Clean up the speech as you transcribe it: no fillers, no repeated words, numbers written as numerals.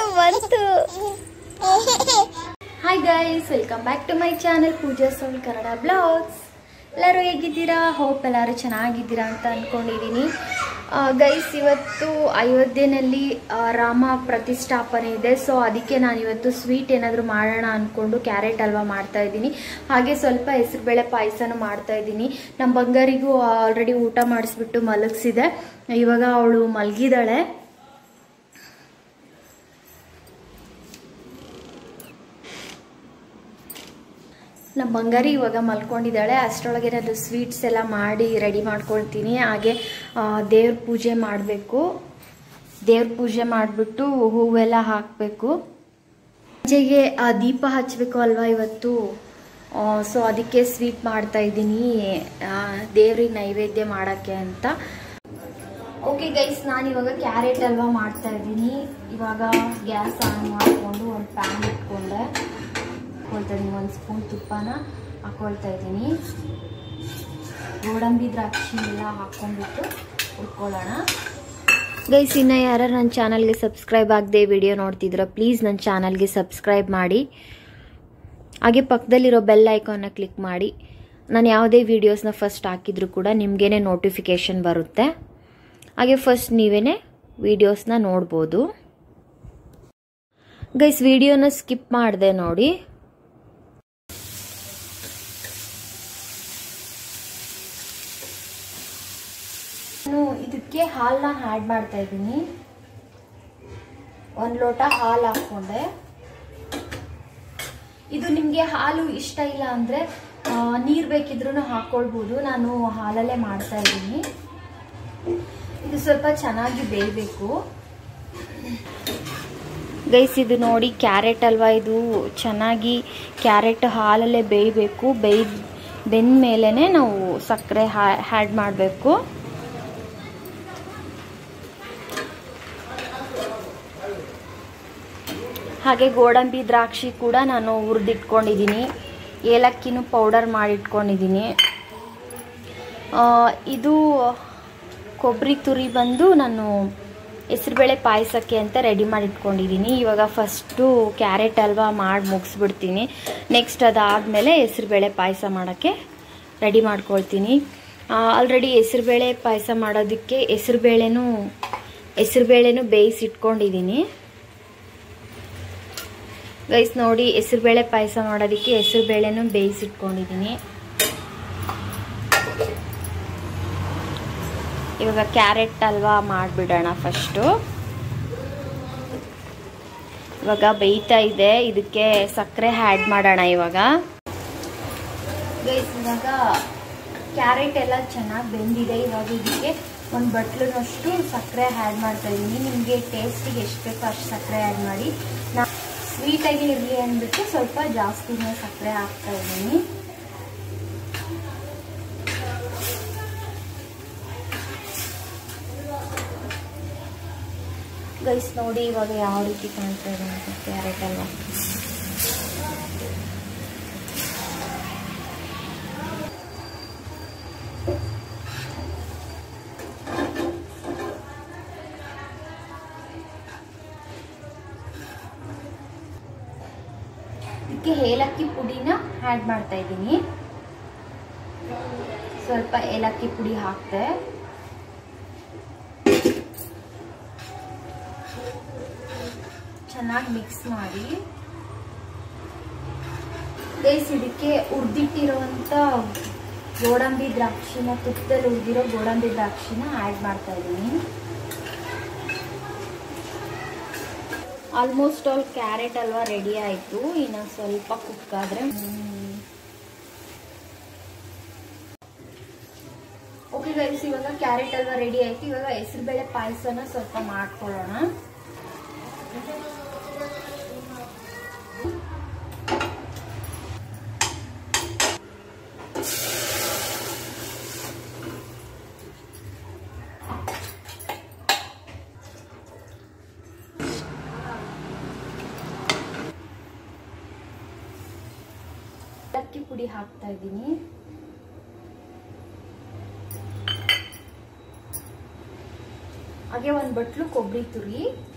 ಬಂತು. Hi guys, welcome back to my channel Pooja soul Kannada blogs. ಎಲ್ಲರೂ ಹೇಗಿದ್ದೀರಾ? ಹೋಪ್ ಎಲ್ಲರೂ ಚೆನ್ನಾಗಿದ್ದೀರಾ ಅಂತ ಅಂದ್ಕೊಂಡಿದ್ದೀನಿ. ಗೈಸ್, ಇವತ್ತು ಅಯೋಧ್ಯೆಯಲ್ಲಿ ರಾಮ ಪ್ರತಿಷ್ಠಾಪನೆ ಇದೆ. ಸೊ ಅದಕ್ಕೆ ನಾನು ಇವತ್ತು ಸ್ವೀಟ್ ಏನಾದರೂ ಮಾಡೋಣ ಅಂದ್ಕೊಂಡು ಕ್ಯಾರೆಟ್ ಹಲ್ವಾ ಮಾಡ್ತಾ ಇದ್ದೀನಿ. ಹಾಗೆ ಸ್ವಲ್ಪ ಹೆಸರುಬೇಳೆ ಪಾಯಸನೂ ಮಾಡ್ತಾ ಇದ್ದೀನಿ. ನಮ್ಮ ಬಂಗಾರಿಗೂ ಆಲ್ರೆಡಿ ಊಟ ಮಾಡಿಸ್ಬಿಟ್ಟು ಮಲಗಿಸಿದೆ. ಇವಾಗ ಅವಳು ಮಲಗಿದಾಳೆ. ನಮ್ಮ ಬಂಗಾರಿ ಇವಾಗ ಮಲ್ಕೊಂಡಿದ್ದಾಳೆ. ಅಷ್ಟರೊಳಗೆ ನಾನು ಸ್ವೀಟ್ಸ್ ಎಲ್ಲ ಮಾಡಿ ರೆಡಿ ಮಾಡ್ಕೊಳ್ತೀನಿ. ಹಾಗೆ ದೇವ್ರ ಪೂಜೆ ಮಾಡಬೇಕು. ದೇವ್ರ ಪೂಜೆ ಮಾಡಿಬಿಟ್ಟು ಹೂವೆಲ್ಲ ಹಾಕಬೇಕು. ಪೂಜೆಗೆ ದೀಪ ಹಚ್ಚಬೇಕು ಅಲ್ವಾ ಇವತ್ತು. ಸೊ ಅದಕ್ಕೆ ಸ್ವೀಟ್ ಮಾಡ್ತಾ ಇದ್ದೀನಿ ದೇವ್ರಿಗೆ ನೈವೇದ್ಯ ಮಾಡೋಕ್ಕೆ ಅಂತ. ಓಕೆ ಗೈಸ್, ನಾನು ಇವಾಗ ಕ್ಯಾರೆಟ್ ಹಲ್ವಾ ಮಾಡ್ತಾ ಇದ್ದೀನಿ. ಇವಾಗ ಗ್ಯಾಸ್ ಆನ್ ಮಾಡಿಕೊಂಡು ಒಂದು ಪ್ಯಾನ್ ಇಟ್ಕೊಂಡೆ ಹಾಕೊಳ್ತಾಯಿದ್ದೀನಿ. ಒಂದು ಸ್ಪೂನ್ ತುಪ್ಪನ ಹಾಕೊಳ್ತಾ ಇದ್ದೀನಿ. ಗೋಡಂಬಿ ದ್ರಾಕ್ಷಿ ಎಲ್ಲ ಹಾಕ್ಕೊಂಡ್ಬಿಟ್ಟು ಹುರ್ಕೊಳ್ಳೋಣ. ಗೈಸ್, ಇನ್ನು ಯಾರು ನನ್ನ ಚಾನಲ್ಗೆ ಸಬ್ಸ್ಕ್ರೈಬ್ ಆಗದೆ ವಿಡಿಯೋ ನೋಡ್ತಿದ್ದೀರಾ, ಪ್ಲೀಸ್ ನನ್ನ ಚಾನಲ್ಗೆ ಸಬ್ಸ್ಕ್ರೈಬ್ ಮಾಡಿ. ಹಾಗೆ ಪಕ್ಕದಲ್ಲಿರೋ ಬೆಲ್ ಐಕಾನ್ನ ಕ್ಲಿಕ್ ಮಾಡಿ. ನಾನು ಯಾವುದೇ ವೀಡಿಯೋಸ್ನ ಫಸ್ಟ್ ಹಾಕಿದ್ರು ಕೂಡ ನಿಮಗೇನೆ ನೋಟಿಫಿಕೇಷನ್ ಬರುತ್ತೆ. ಹಾಗೆ ಫಸ್ಟ್ ನೀವೇ ವೀಡಿಯೋಸ್ನ ನೋಡ್ಬೋದು. ಗೈಸ್, ವಿಡಿಯೋನ ಸ್ಕಿಪ್ ಮಾಡಿದೆ ನೋಡಿ. ನಾನು ಇದಕ್ಕೆ ಹಾಲನ್ನ ಆ್ಯಡ್ ಮಾಡ್ತಾ ಇದ್ದೀನಿ. 1 ಲೋಟ ಹಾಲು ಹಾಕ್ಕೊಂಡೆ. ಇದು ನಿಮಗೆ ಹಾಲು ಇಷ್ಟ ಇಲ್ಲ ಅಂದರೆ ನೀರು ಬೇಕಿದ್ರೂ ಹಾಕ್ಕೊಳ್ಬೋದು. ನಾನು ಹಾಲಲ್ಲೇ ಮಾಡ್ತಾ ಇದ್ದೀನಿ. ಇದು ಸ್ವಲ್ಪ ಚೆನ್ನಾಗಿ ಬೇಯಬೇಕು. ಗೈಸ್, ಇದು ನೋಡಿ ಕ್ಯಾರೆಟ್ ಅಲ್ವಾ, ಇದು ಚೆನ್ನಾಗಿ ಕ್ಯಾರೆಟ್ ಹಾಲಲ್ಲೇ ಬೇಯಬೇಕು. ಬೆಂದ ಮೇಲೇ ನಾವು ಸಕ್ಕರೆ ಆ್ಯಡ್ ಮಾಡಬೇಕು. ಹಾಗೆ ಗೋಡಂಬಿ ದ್ರಾಕ್ಷಿ ಕೂಡ ನಾನು ಹುರಿದಿಟ್ಕೊಂಡಿದ್ದೀನಿ. ಏಲಕ್ಕಿನೂ ಪೌಡರ್ ಮಾಡಿಟ್ಕೊಂಡಿದ್ದೀನಿ. ಇದು ಕೊಬ್ಬರಿ ತುರಿ ಬಂದು ನಾನು ಹೆಸರುಬೇಳೆ ಪಾಯಸಕ್ಕೆ ಅಂತ ರೆಡಿ ಮಾಡಿಟ್ಕೊಂಡಿದ್ದೀನಿ. ಇವಾಗ ಫಸ್ಟು ಕ್ಯಾರೆಟ್ ಹಲ್ವಾ ಮಾಡಿ ಮುಗಿಸ್ಬಿಡ್ತೀನಿ. ನೆಕ್ಸ್ಟ್ ಅದಾದಮೇಲೆ ಹೆಸರುಬೇಳೆ ಪಾಯಸ ಮಾಡೋಕ್ಕೆ ರೆಡಿ ಮಾಡ್ಕೊಳ್ತೀನಿ. ಆಲ್ರೆಡಿ ಹೆಸರುಬೇಳೆ ಪಾಯಸ ಮಾಡೋದಕ್ಕೆ ಹೆಸರುಬೇಳೆನೂ ಬೇಯಿಸಿಟ್ಕೊಂಡಿದ್ದೀನಿ. ಗೈಸ್ ನೋಡಿ, ಹೆಸರುಬೇಳೆ ಪಾಯಸ ಮಾಡೋದಕ್ಕೆ ಹೆಸರುಬೇಳೆನೂ ಬೇಯಿಸಿಟ್ಕೊಂಡಿದ್ದೀನಿ. ಇವಾಗ ಕ್ಯಾರೆಟ್ ಹಲ್ವಾ ಮಾಡಿಬಿಡೋಣ ಫಸ್ಟು. ಇವಾಗ ಬೇಯ್ತಾ ಇದೆ, ಇದಕ್ಕೆ ಸಕ್ಕರೆ ಆ್ಯಡ್ ಮಾಡೋಣ ಇವಾಗ. ಗೈಸ್, ಇವಾಗ ಕ್ಯಾರೆಟ್ ಎಲ್ಲ ಚೆನ್ನಾಗಿ ಬೆಂದಿದೆ. ಇವಾಗ ಇದಕ್ಕೆ ಒಂದು ಬಟ್ಲನಷ್ಟು ಸಕ್ಕರೆ ಆ್ಯಡ್ ಮಾಡ್ತಾ ಇದ್ದೀನಿ. ನಿಮಗೆ ಟೇಸ್ಟಿಗೆ ಎಷ್ಟು ಬೇಕೋ ಅಷ್ಟು ಸಕ್ಕರೆ ಆ್ಯಡ್ ಮಾಡಿ. ನಾನು ಸ್ವೀಟಾಗಿ ಇರಲಿ ಅಂದ್ಬಿಟ್ಟು ಸ್ವಲ್ಪ ಜಾಸ್ತಿನೇ ಸಕ್ಕರೆ ಹಾಕ್ತಾ ಇದ್ದೀನಿ. ಗೈಸ್ ನೋಡಿ ಇವಾಗ ಯಾವ ರೀತಿ ಕಾಣ್ತಾ ಇದೆ ಅಂತ ಕ್ಯಾರೆಟ್ ಹಲ್ವಾ. ಇದಕ್ಕೆ ಏಲಕ್ಕಿ ಪುಡಿನ ಆ್ಯಡ್ ಮಾಡ್ತಾ ಇದ್ದೀನಿ. ಸ್ವಲ್ಪ ಏಲಕ್ಕಿ ಪುಡಿ ಹಾಕ್ತೆ. ಚೆನ್ನಾಗಿ ಮಿಕ್ಸ್ ಮಾಡಿ. ಗೈಸ್, ಇದಕ್ಕೆ ಹುರಿದಿಟ್ಟಿರುವಂಥ ಗೋಡಂಬಿ ದ್ರಾಕ್ಷಿನ, ತುಪ್ಪದಲ್ಲಿ ಹುರಿದಿರೋ ಗೋಡಂಬಿ ದ್ರಾಕ್ಷಿನ ಆ್ಯಡ್ ಮಾಡ್ತಾ ಇದ್ದೀನಿ. Almost all carrot halwa ready ಆಯಿತು. ಇನ್ನು ಸ್ವಲ್ಪ ಕುಕ್ ಆದರೆ ಓಕೆ ಗೈಸ್, ಇವಾಗ ಕ್ಯಾರೆಟ್ ಹಲ್ವಾ ರೆಡಿ ಆಯಿತು. ಇವಾಗ ಹೆಸರುಬೇಳೆ ಪಾಯಸನ ಸ್ವಲ್ಪ ಮಾಡ್ಕೊಳ್ಳೋಣ. ಏಲಕ್ಕಿ ಪುಡಿ ಹಾಕ್ತಾ ಇದ್ದೀನಿ. ಹಾಗೆ ಒಂದು ಬಟ್ಲು ಕೊಬ್ಬರಿ ತುರಿ,